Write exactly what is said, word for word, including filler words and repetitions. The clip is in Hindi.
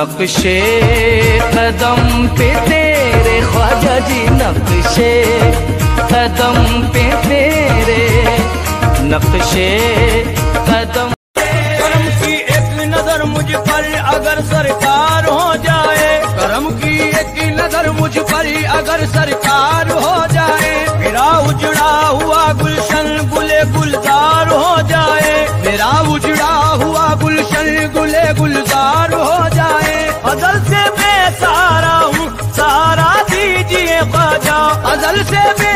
नक्शे कदम पे तेरे ख्वाजा जी, नक्शे कदम पे तेरे, नक्शे कदम। करम की एक नजर मुझ पर अगर सरकार हो जाए, करम की एक नजर मुझ पर अगर सरकार हो जाए, मेरा उजड़ा हुआ गुलशन गुले गुलजार हो जाए, मेरा उजड़ा हुआ गुलशन गुले गुलजार हो जाए। अजल से मैं सहारा हूँ, सहारा दीजिए ख्वाजा, अजल से मैं